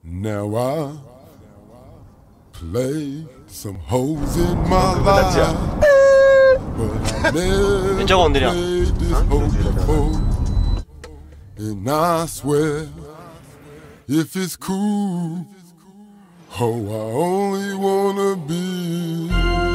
Now I played some hoes in my life, but I never played this hoe before. And I swear, if it's cool, oh, I only wanna be.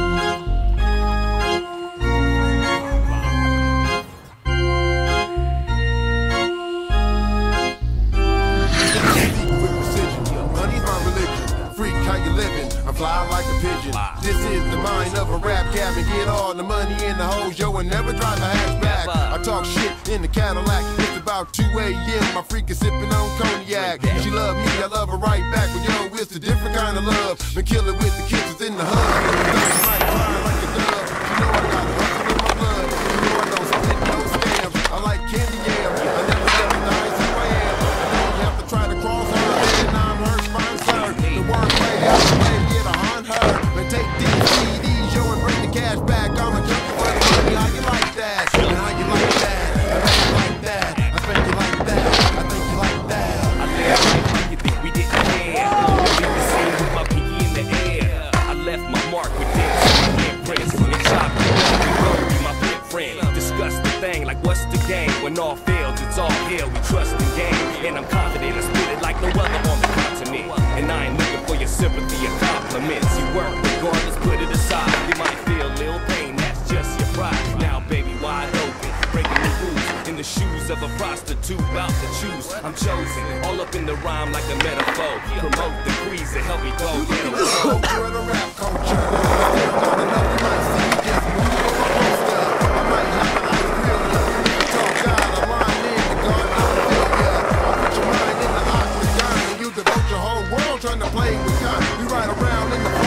Fly like a pigeon. This is the mind of a rap cab and get all the money in the hoes, yo, and never drive a hatchback. I talk shit in the Cadillac. It's about 2 a.m. My freak is sipping on cognac. She love me, I love her right back. But yo, it's a different kind of love. Been killing with the kisses in the hug. She might cry like a dove. She know I got hustle in my blood. She know I don't split no scams. I like candy yam. I never recognize who I am. I know you have to try to cross her, and I'm her sponsor. The wordplay has to play. Take these CDs, yo, and bring the cash back. I'm a junkie for the money. How you like that? And how you like that? I think you like that. I think you like that. I think you like that. I laugh like you think we didn't care. Leave the scene with my pinky in the air. I left my mark with this. Imprints and chocolate. You know be my big friend. Discuss the thing like what's the game? When all fails, it's all hell. We trust the game, and I'm confident I spit it like no other on the continent. And I ain't looking for your sympathy or compliments. You work. Regardless, put it aside. You might feel a little pain, that's just your pride. Now, baby, wide open, breaking the rules. In the shoes of a prostitute, bout to choose. I'm chosen, all up in the rhyme like a metaphor. Promote the creeds to help me go. Get a culture of the rap culture. Not enough, you might see me just move on a poster. I might have an ice grill ya. Talk God, a line in the God, I'll feel ya. I'll put your mind in the octagon, and you devote your whole world trying to play with God. You ride around in the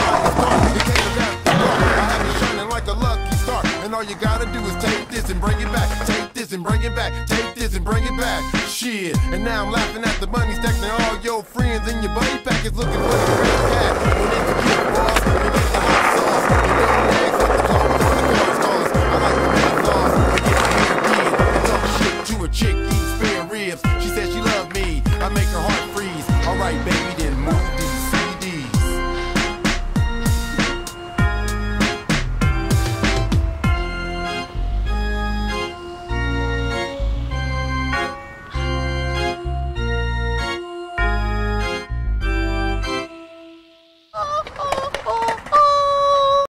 all you gotta do is take this and bring it back, take this and bring it back, take this and bring it back. Shit, and now I'm laughing at the money stacks and all your friends in your buddy package looking for the great cat. When it's a gift, boss, you get the hot sauce, you know